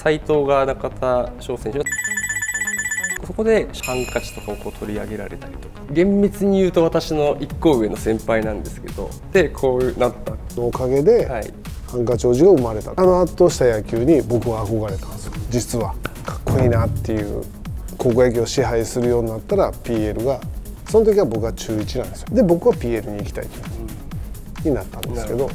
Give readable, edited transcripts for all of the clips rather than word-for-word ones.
斉藤が中田翔選手はそこでハンカチとかをこう取り上げられたりとか、厳密に言うと私の1個上の先輩なんですけど、でこうなったのおかげで、はい、ハンカチ王子が生まれた。あの圧倒した野球に僕は憧れたんですよ。実はかっこいいなっていう、高校野球を支配するようになったら PL が、その時は僕は中1なんですよ。で僕は PL に行きたいという、になったんですけど。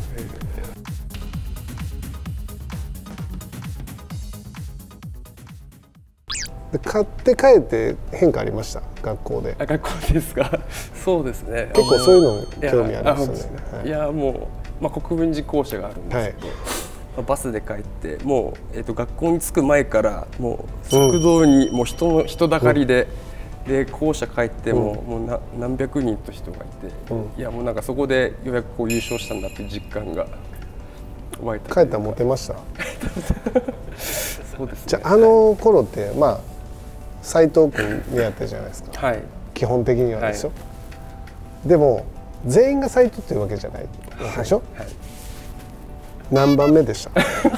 で買って帰って変化ありました？学校で。 学校ですか？そうですね。 結構そういうの興味ありますよね。 いやもう、国分寺校舎があるんですけど、バスで帰ってもう、学校に着く前からもう食堂にもう人だかりで、で校舎帰ってもう何百人と人がいて、いやもうなんかそこでようやくこう優勝したんだっていう実感が湧いた。 帰ったらモテました？ そうですね。 じゃああの頃って斉藤君にやったじゃないですか、はい、基本的にはですよ、はい、でも全員が斉藤っていうわけじゃないでしょ、はいはい、何番目でした？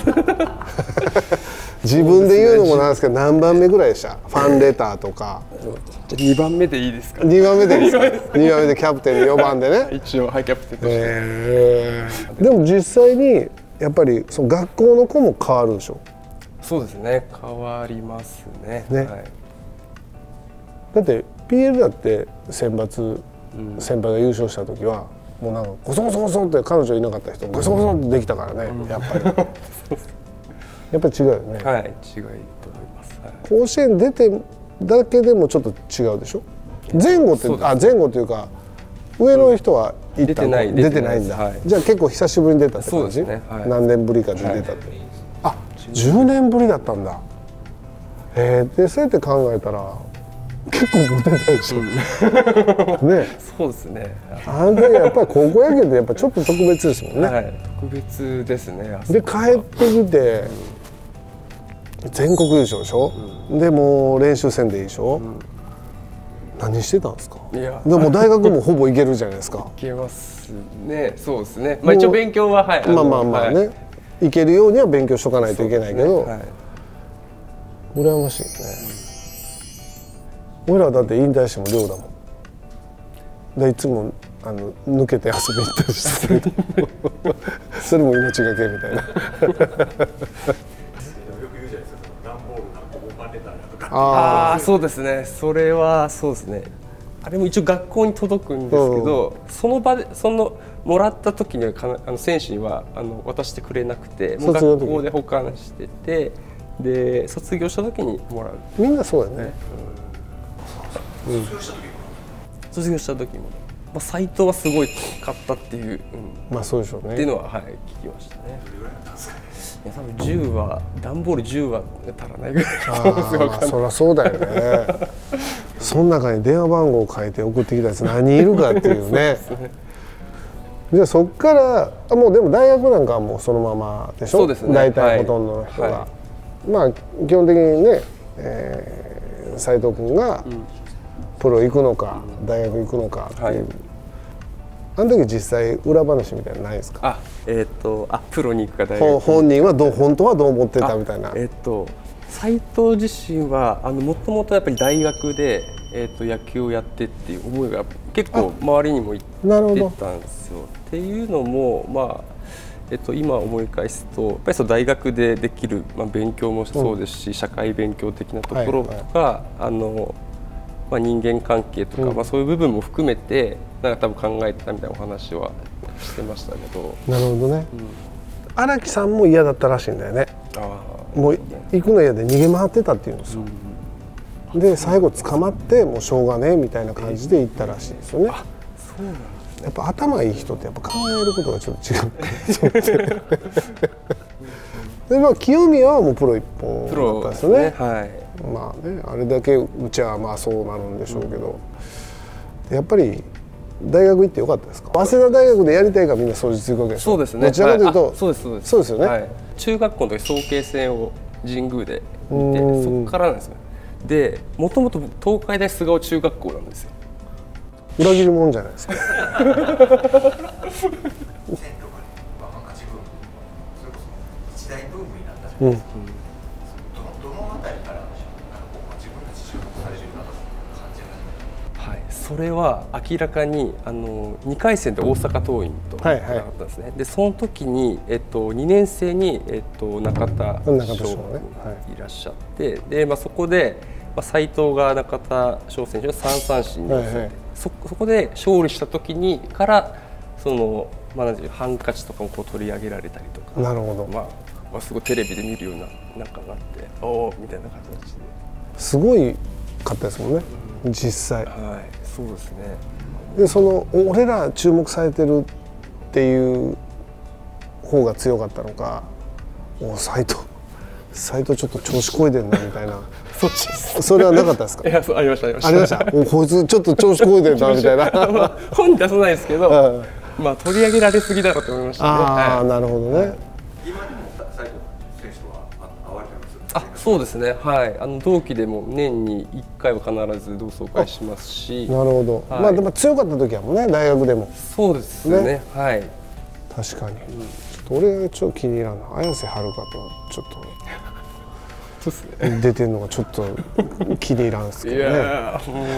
自分で言うのもなんですけど何番目ぐらいでした？ファンレターとか。 2番目でいいですか ？2番目でいいですか？2番目でキャプテン4番でね。 一応、はい、キャプテンとして。でも実際にやっぱりその学校の子も変わるでしょ？ そうですね、変わりますね。はい、 だって PL だって先輩が優勝した時はもうなんかゴソゴソゴソって彼女いなかった人ゴソゴソってできたからね、やっぱり。やっぱり違うよね。 はい、違いと思います。 甲子園出てだけでもちょっと違うでしょ？前後って前後というか上の人は出てないんだ。じゃあ結構久しぶりに出たって感じ？何年ぶりかで出たって。あ、10年ぶりだったんだ。でそうやって考えたら結構モテたでしょ。ね。 そうですね。 あの時やっぱり高校野球ってやっぱちょっと特別ですもんね。 はい、特別ですね。 で帰ってきて全国優勝でしょ。でもう練習戦でいいでしょ。何してたんですか？いや、でも大学もほぼ行けるじゃないですか。 行けますね。そうですね。一応勉強ははい。 ね。行けるようには勉強しとかないといけないけど、羨ましいね。俺らだって引退しても寮だもん。でいつも抜けて遊びに行ったりしてるけど、それも命がけみたいな。 ああ、そうですね。それはそうですね。あれも一応学校に届くんですけど、その場でもらった時には選手には渡してくれなくて、もう学校で保管してて、で卒業した時にもらう。 みんなそうだよね。 卒業した時も、斉藤はすごい買ったっていう、 そうでしょうね。 っていうのははい聞きましたね。いや多分10は段ボール10は足らないぐらいだと思うんですよ。 そりゃそうだよね。その中に電話番号を書いて送ってきたやつ何人いるかっていうね。じゃあそっからもうでも大学なんかはもうそのままでしょ。そうですね。大体ほとんどの人が、基本的にね、斉藤君がプロ行くのか大学行くのかっていう。あの時実際裏話みたいなのないですか？ プロに行くか大学。 本人は本当はどう思ってたみたいな。 斉藤自身はもともとやっぱり大学で野球をやってっていう思いが結構周りにも言ってたんですよ。っていうのも今思い返すとやっぱり大学でできる勉強もそうですし、社会勉強的なところとか人間関係とか、そういう部分も含めてなんか多分考えてたみたいなお話はしてましたけど。 なるほどね。荒木さんも嫌だったらしいんだよね。もう行くの嫌で逃げ回ってたっていうんですよ。で最後捕まってもうしょうがねえみたいな感じで行ったらしいですよね。 そうなんですね。 やっぱ頭いい人ってやっぱ考えることがちょっと違う。で清宮はもうプロ一本だったんですよね。あれだけうちはそうなるんでしょうけど、やっぱり大学行ってよかったですか？早稲田大学でやりたいからみんな総実行くわけでしょ。 そうですね。 どちらかというとそうですよね。 中学校の時早慶戦を神宮で見て、そこからなんですよ。でもともと東海大菅生中学校なんですよ。 裏切り者じゃないですか。 のあたりから自分たち注目されるような感じが。 はい、それは明らかに2回戦で大阪桐蔭と戦ったんですね。はいはい、でその時に、2年生に、中田翔がいらっしゃって、でそこで、斉藤が中田翔選手が3三振に、はいはい、そこで勝利した時にからなんていうハンカチとかもこう取り上げられたりとか、 なるほど、 すごいテレビで見るようななんかがあって、おおみたいな形ですごいかったですもんね、実際。 はい、そうですね。 で俺ら注目されてるっていう方が強かったのか、斉藤ちょっと調子こいでんなみたいな。 そっちです。 それはなかったですか？ いや、ありました。 ありました。こいつちょっと調子こいでんなみたいな。 本に出さないですけど、取り上げられすぎだろうと思いましたね。 ああ、なるほどね。 今でも斉藤選手とは会われてます？ そうですね。はい。同期でも年に1回は必ず同窓会しますし。 なるほど。でも強かった時はもね、大学でも。 そうですね。はい。 確かに。俺がちょっと気に入らんの、綾瀬はるかとちょっと。出てるのがちょっと気に入らんすけどね。いや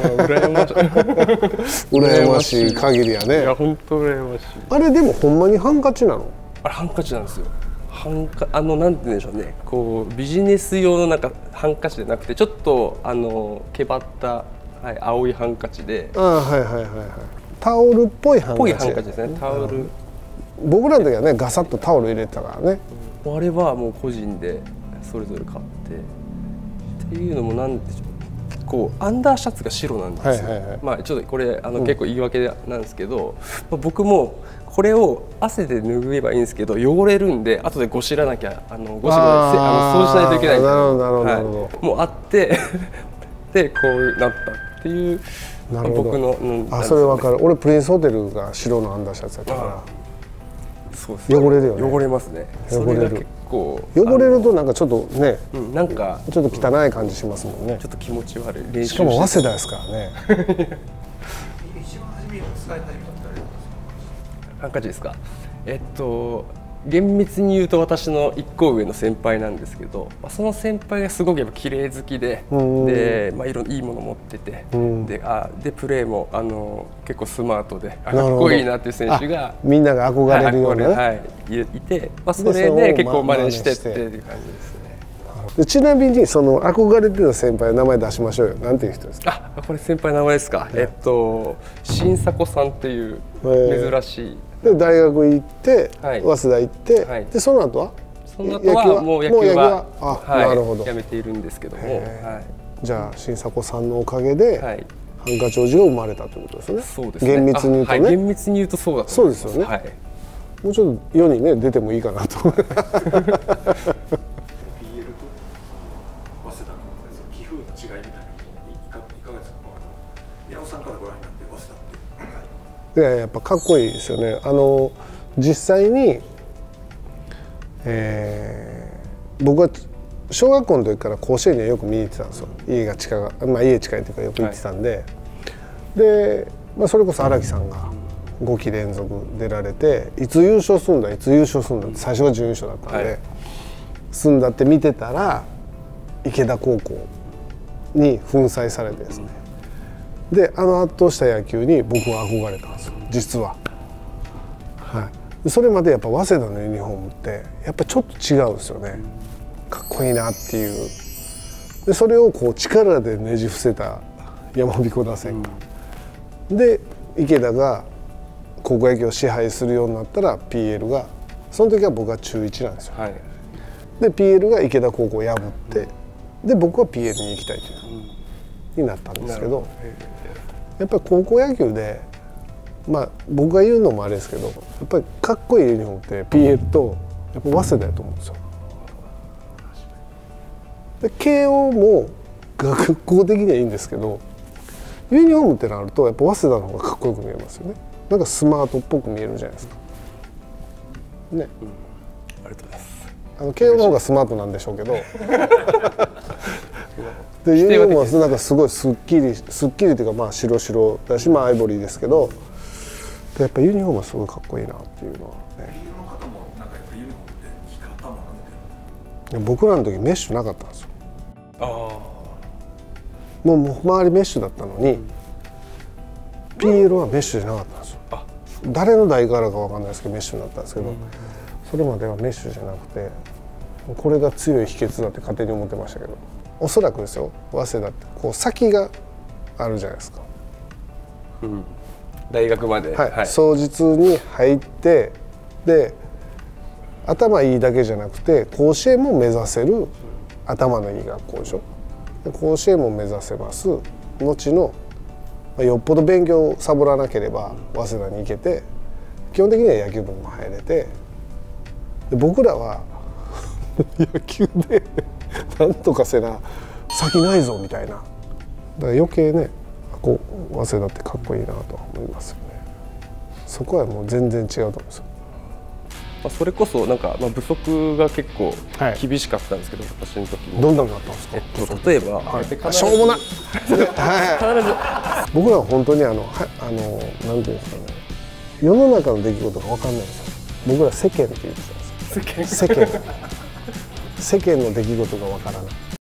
羨ましい限りやね。 いや本当羨ましい。 あれでもほんまにハンカチなの？ あれハンカチなんですよ。なんて言うんでしょうね。こうビジネス用のなんかハンカチじゃなくてちょっとけばった、はい、青いハンカチで。 はいはいはいはい。タオルっぽいハンカチ。 ハンカチですね。タオル。 僕らの時はねガサッとタオル入れたからね。 あれはもう個人でそれぞれ買っていうのもなんでしょう、こうアンダーシャツが白なんですよ。ちょっとこれ結構言い訳なんですけど、僕もこれを汗で拭えばいいんですけど汚れるんで後でゴシらなきゃゴシ掃除しないといけないんで、もうあってでこうなったっていう僕のそれ分かる。俺プリンスホテルが白のアンダーシャツだったから。 そうですね、 汚れるよね。 汚れますね。 汚れる。 結構汚れるとなんかちょっとね、 なんかちょっと汚い感じしますもんね。 ちょっと気持ち悪い。練習しかも早稲田ですからね。 一番初め使い始めたハンカチですか？厳密に言うと私の1個上の先輩なんですけど、その先輩がすごくやっぱ綺麗好きで、いろんないいもの持ってて、でプレーも結構スマートでかっこいいなっていう選手がみんなが憧れるような、 いて、それで結構真似してっていう感じですね。 ちなみにその憧れてた先輩の名前出しましょうよ。なんていう人ですか？ これ先輩の名前ですか？新迫さんっていう珍しい。 で大学行って、早稲田行って、でその後はもう野球はなるほどやめているんですけども、 じゃあ新迫さんのおかげでハンカチ王子が生まれたということですね。 そうですね。 厳密に言うとね。 厳密に言うとそうだと思います。 そうですよね。もうちょっと世にね出てもいいかなと。やっぱかっこいいですよね。実際に、僕は小学校の時から甲子園にはよく見に行ってたんですよ。家近いというかよく行ってたんで、で、それこそ荒木さんが5期連続出られて、いつ優勝するんだって最初が準優勝だったんで、すんだって見てたら池田高校に粉砕されてですね、で圧倒した野球に僕は憧れたんですよ実は。それまでやっぱ早稲田のユニフォームってやっぱちょっと違うんですよね。かっこいいなっていう。でそれをこう力でねじ伏せた山彦打線が、で池田が高校野球を支配するようになったら PL が、その時は僕は中1なんですよ。で PL が池田高校を破って、で僕は PL に行きたいというになったんですけど、やっぱり高校野球で僕が言うのもあれですけど、やっぱりかっこいいユニフォームって PL とやっぱ早稲田だと思うんですよ。で慶応も学校的にはいいんですけど、ユニフォームってなるとやっぱ早稲田の方がかっこよく見えますよね。なんかスマートっぽく見えるじゃないですかね。 ありがとうございます。 慶応の方がスマートなんでしょうけどでユニフォームはなんかすごいすっきりというか白々だしアイボリーですけど、やっぱユニフォームはすごいかっこいいなっていうのはね。 僕らの時メッシュなかったんですよ。 もう周りメッシュだったのに、PL はメッシュじゃなかったんですよ。誰の代からかわかんないですけどメッシュになったんですけど、それまではメッシュじゃなくて、これが強い秘訣だって勝手に思ってましたけど、おそらくですよ、早稲田ってこう先があるじゃないですか。 大学まで、 双日に入って、で頭いいだけじゃなくて甲子園も目指せる頭のいい学校でしょ。で甲子園も目指せます。後のよっぽど勉強をサボらなければ早稲田に行けて、基本的には野球部にも入れて、で僕らは野球でなんとかせな先ないぞみたいな。だから余計ね、こう早稲田ってかっこいいなとは思いますよね。そこはもう全然違うと思うんですよ。 それこそなんか部則が結構厳しかったんですけど、私の時も。 どんなのがあったんですか？ 例えば、 しょうもな。僕らは本当になんていうんですかね、世の中の出来事が分かんないんですよ。僕ら世間って言ってたんですよ。世間の出来事が分からない。